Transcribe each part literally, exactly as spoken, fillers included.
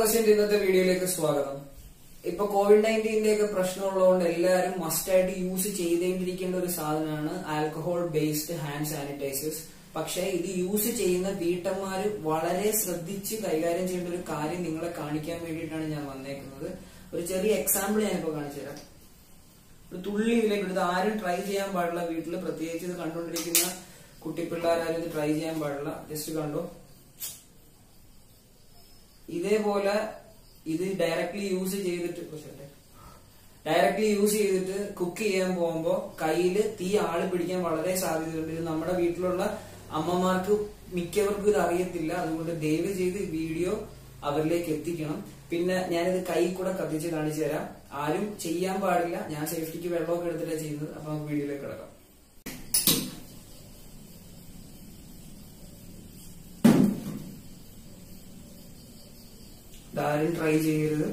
റഹസ്യന്റെ ഇന്നത്തെ വീഡിയോയിലേക്ക് സ്വാഗതം. ഇപ്പൊ കോവിഡ് നയൻറ്റീന്റെ ഒക്കെ പ്രശ്നമുള്ളതുകൊണ്ട് എല്ലാവരും മസ്റ്റായിട്ട് യൂസ് ചെയ്തേണ്ടിരിക്കേണ്ട ഒരു സാധനമാണ് ആൽക്കഹോൾ ബേസ്ഡ് ഹാൻഡ് സാനിറ്റൈസേഴ്സ്. പക്ഷെ ഇത് യൂസ് ചെയ്യുന്ന വീട്ടമ്മമാര് വളരെ ശ്രദ്ധിച്ച് കൈകാര്യം ചെയ്യേണ്ട ഒരു കാര്യം നിങ്ങളെ കാണിക്കാൻ വേണ്ടിയിട്ടാണ് ഞാൻ വന്നേക്കുന്നത്. ഒരു ചെറിയ എക്സാമ്പിൾ ഞാനിപ്പോ കാണിച്ചു തരാം. ഒരു തുള്ളി ഇതിലേക്ക് എടുത്ത് ആരും ട്രൈ ചെയ്യാൻ പാടില്ല. വീട്ടിൽ പ്രത്യേകിച്ച് ഇത് കണ്ടുകൊണ്ടിരിക്കുന്ന കുട്ടിപ്പിള്ളേരാരും ഇത് ട്രൈ ചെയ്യാൻ പാടില്ല. ജസ്റ്റ് കണ്ടോ, ഇതേപോലെ ഇത് ഡയറക്ട്ലി യൂസ് ചെയ്തിട്ട് ഡയറക്ട്ലി യൂസ് ചെയ്തിട്ട് കുക്ക് ചെയ്യാൻ പോകുമ്പോ കയ്യില് തീ ആളി പിടിക്കാൻ വളരെ സാധ്യതയുണ്ട്. ഇത് നമ്മുടെ വീട്ടിലുള്ള അമ്മമാർക്ക് മിക്കവർക്കും ഇത് അറിയത്തില്ല. അതുകൊണ്ട് ദയവ് ചെയ്ത് വീഡിയോ അവരിലേക്ക് എത്തിക്കണം. പിന്നെ ഞാനിത് കൈ കൂടെ കത്തിച്ച് കാണിച്ചു തരാം. ആരും ചെയ്യാൻ പാടില്ല. ഞാൻ സേഫ്റ്റിക്ക് വെള്ളമൊക്കെ എടുത്തിട്ടാണ് ചെയ്യുന്നത്. അപ്പൊ നമുക്ക് വീഡിയോയിലേക്ക് കിടക്കാം. ഇതാരും ട്രൈ ചെയ്യരുത്.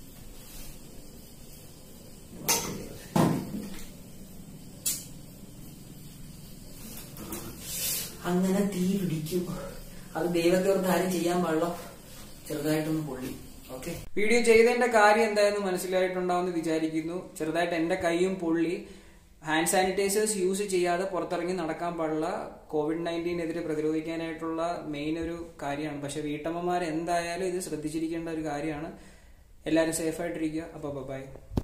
അങ്ങനെ തീ പിടിക്കും. അത് ദൈവത്തെ ഓർത്ത് ആരും ചെയ്യാൻ പാടില്ല. ചെറുതായിട്ടൊന്ന് പൊള്ളി. ഓക്കെ, വീഡിയോ ചെയ്തതിന്റെ കാര്യം എന്തായെന്ന് മനസ്സിലായിട്ടുണ്ടാവുമെന്ന് വിചാരിക്കുന്നു. ചെറുതായിട്ട് എന്റെ കൈയും പൊള്ളി. ഹാൻഡ് സാനിറ്റൈസേഴ്സ് യൂസ് ചെയ്യാതെ പുറത്തിറങ്ങി നടക്കാൻ പാടില്ല. കോവിഡ് നയൻറ്റീനെതിരെ പ്രതിരോധിക്കാനായിട്ടുള്ള മെയിൻ ഒരു കാര്യമാണ്. പക്ഷെ വീട്ടമ്മമാർ എന്തായാലും ഇത് ശ്രദ്ധിച്ചിരിക്കേണ്ട ഒരു കാര്യമാണ്. എല്ലാവരും സേഫായിട്ടിരിക്കുക. അപ്പോൾ ബൈ.